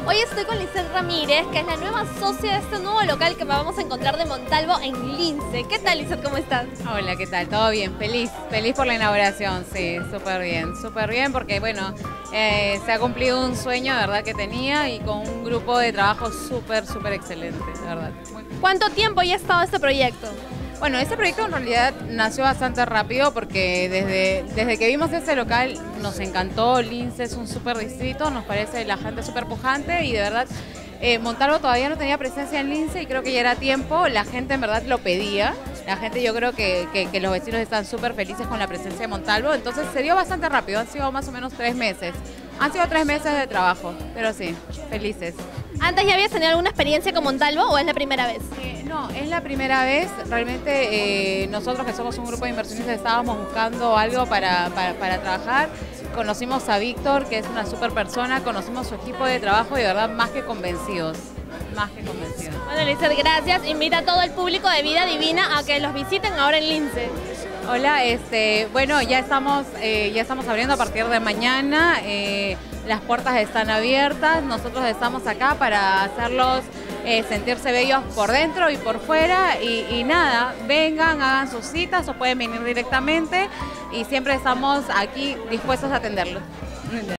Hoy estoy con Lizeth Ramírez, que es la nueva socia de este nuevo local que vamos a encontrar de Montalvo en Lince. ¿Qué tal, Lizeth? ¿Cómo estás? Hola, ¿qué tal? ¿Todo bien? Feliz por la inauguración, sí, súper bien porque bueno, se ha cumplido un sueño, de verdad, que tenía y con un grupo de trabajo súper excelente, de verdad. ¿Cuánto tiempo ya ha estado este proyecto? Bueno, este proyecto en realidad nació bastante rápido porque desde que vimos ese local nos encantó. Lince es un súper distrito, nos parece la gente súper pujante y de verdad Montalvo todavía no tenía presencia en Lince y creo que ya era tiempo, la gente en verdad lo pedía. La gente, yo creo que los vecinos están súper felices con la presencia de Montalvo, entonces se dio bastante rápido, han sido más o menos 3 meses. Han sido 3 meses de trabajo, pero sí, felices. ¿Antes ya habías tenido alguna experiencia con Montalvo o es la primera vez? No, es la primera vez. Realmente nosotros, que somos un grupo de inversionistas, estábamos buscando algo para trabajar. Conocimos a Víctor, que es una súper persona, conocimos su equipo de trabajo y de verdad más que convencidos. Más que convencidos. Bueno, Lizeth, gracias. Invita a todo el público de Vida Divina a que los visiten ahora en Lince. Hola, bueno, ya estamos abriendo a partir de mañana. Las puertas están abiertas. Nosotros estamos acá para hacerlos sentirse bellos por dentro y por fuera. Y nada, vengan, hagan sus citas o pueden venir directamente. Y siempre estamos aquí dispuestos a atenderlos.